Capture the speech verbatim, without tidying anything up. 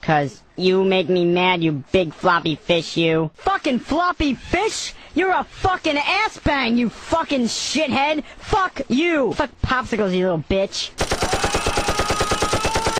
Cause you make me mad, you big floppy fish, you. Fucking floppy fish? You're a fucking ass bang, you fucking shithead! Fuck you! Fuck popsicles, you little bitch.